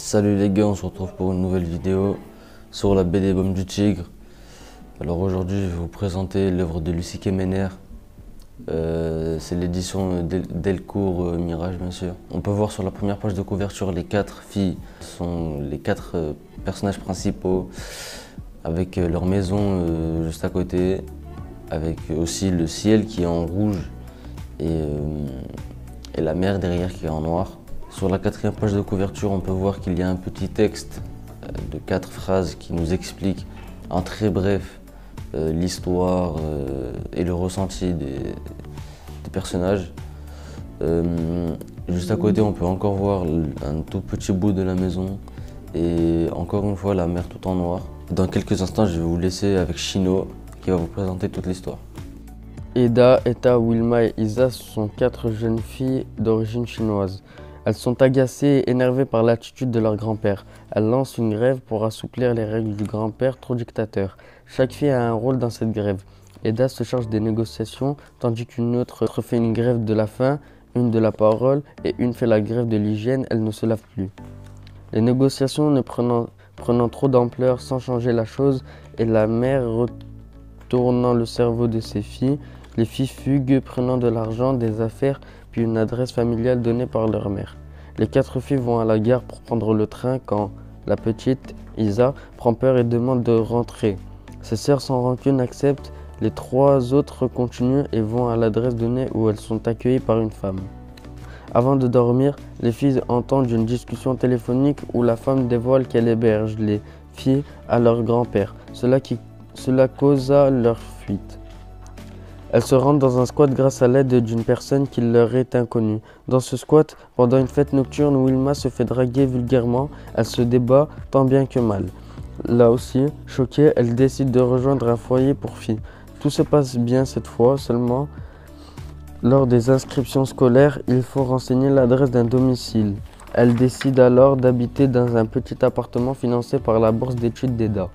Salut les gars, on se retrouve pour une nouvelle vidéo sur la BD Baume du Tigre. Alors aujourd'hui, je vais vous présenter l'œuvre de Lucie Quéméner. C'est l'édition Delcourt Mirage, bien sûr. On peut voir sur la première page de couverture les 4 filles. Ce sont les 4 personnages principaux avec leur maison juste à côté, avec aussi le ciel qui est en rouge et la mer derrière qui est en noir. Sur la 4e page de couverture, on peut voir qu'il y a un petit texte de 4 phrases qui nous explique en très bref l'histoire et le ressenti des personnages. Juste à côté, on peut encore voir un tout petit bout de la maison et encore une fois la mer tout en noir. Dans quelques instants, je vais vous laisser avec Chino qui va vous présenter toute l'histoire. Eda, Eta, Wilma et Isa sont 4 jeunes filles d'origine chinoise. Elles sont agacées et énervées par l'attitude de leur grand-père. Elles lancent une grève pour assouplir les règles du grand-père trop dictateur. Chaque fille a un rôle dans cette grève. Eda se charge des négociations, tandis qu'une autre fait une grève de la faim, une de la parole et une fait la grève de l'hygiène, elle ne se lave plus. Les négociations ne prenant trop d'ampleur sans changer la chose et la mère retournant le cerveau de ses filles, les filles fuguent, prenant de l'argent, des affaires, puis une adresse familiale donnée par leur mère. Les 4 filles vont à la gare pour prendre le train quand la petite, Isa, prend peur et demande de rentrer. Ses sœurs sans rancune acceptent, les 3 autres continuent et vont à l'adresse donnée où elles sont accueillies par une femme. Avant de dormir, les filles entendent une discussion téléphonique où la femme dévoile qu'elle héberge les filles à leur grand-père. Cela causa leur fuite. Elles se rendent dans un squat grâce à l'aide d'une personne qui leur est inconnue. Dans ce squat, pendant une fête nocturne, Wilma se fait draguer vulgairement. Elle se débat tant bien que mal. Là aussi, choquée, elle décide de rejoindre un foyer pour filles. Tout se passe bien cette fois, seulement lors des inscriptions scolaires, il faut renseigner l'adresse d'un domicile. Elle décide alors d'habiter dans un petit appartement financé par la bourse d'études d'Eda.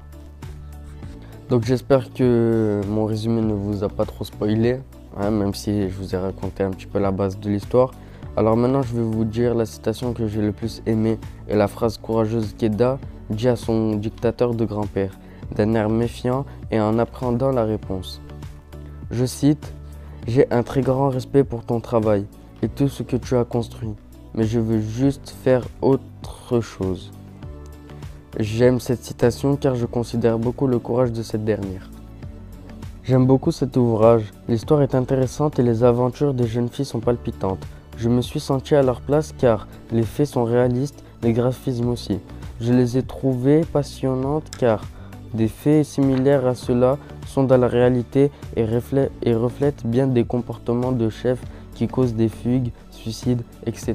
Donc j'espère que mon résumé ne vous a pas trop spoilé, même si je vous ai raconté un petit peu la base de l'histoire. Alors maintenant je vais vous dire la citation que j'ai le plus aimée et la phrase courageuse qu'Eda dit à son dictateur de grand-père, d'un air méfiant et en appréhendant la réponse. Je cite, « J'ai un très grand respect pour ton travail et tout ce que tu as construit, mais je veux juste faire autre chose. » J'aime cette citation car je considère beaucoup le courage de cette dernière. J'aime beaucoup cet ouvrage. L'histoire est intéressante et les aventures des jeunes filles sont palpitantes. Je me suis senti à leur place car les faits sont réalistes, les graphismes aussi. Je les ai trouvées passionnantes car des faits similaires à ceux-là sont dans la réalité et reflètent bien des comportements de chefs qui causent des fugues, suicides, etc.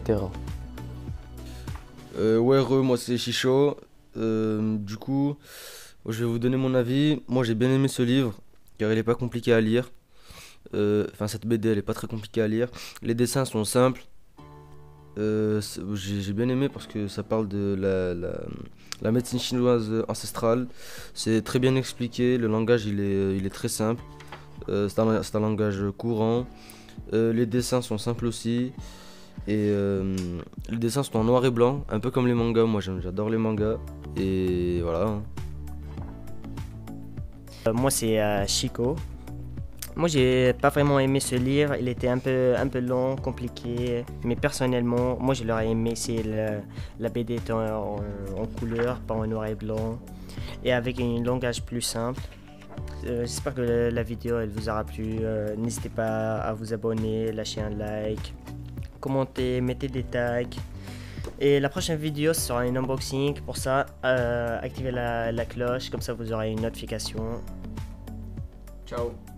Moi c'est Chicho. Du coup, je vais vous donner mon avis. Moi j'ai bien aimé ce livre car il est pas compliqué à lire. Cette BD elle est pas très compliquée à lire. Les dessins sont simples. J'ai bien aimé parce que ça parle de la médecine chinoise ancestrale. C'est très bien expliqué. Le langage il est très simple. C'est un langage courant. Les dessins sont simples aussi. Et les dessins sont en noir et blanc, un peu comme les mangas. Moi j'adore les mangas. Et voilà. Moi c'est Chico. Moi j'ai pas vraiment aimé ce livre, il était un peu long, compliqué, mais personnellement, moi je l'aurais aimé si la BD était en couleur, pas en noir et blanc, et avec un langage plus simple. J'espère que la vidéo elle vous aura plu. N'hésitez pas à vous abonner, lâcher un like, commenter, mettez des tags. Et la prochaine vidéo ce sera un unboxing. Pour ça, activez la cloche, comme ça vous aurez une notification. Ciao.